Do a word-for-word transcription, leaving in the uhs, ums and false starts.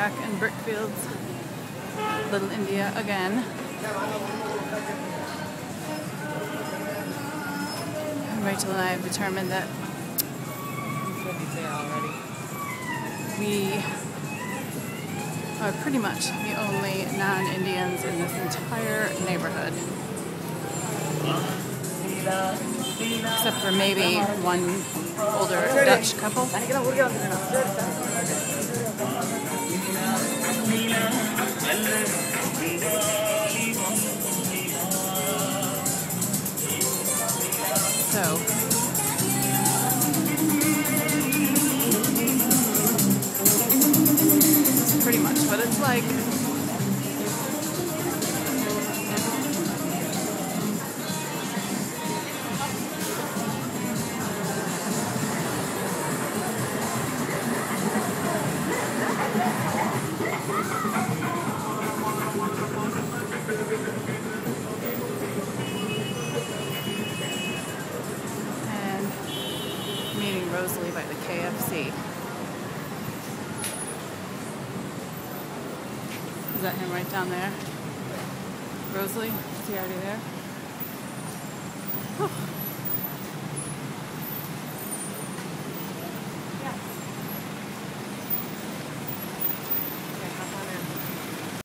back in Brickfields, Little India again. And Rachel and I have determined that we are pretty much the only non-Indians in this entire neighborhood. Except for maybe one older Dutch couple. So, that's pretty much what it's like. Meeting Rosalie by the K F C. Is that him right down there? Rosalie? Is he already there? Whew.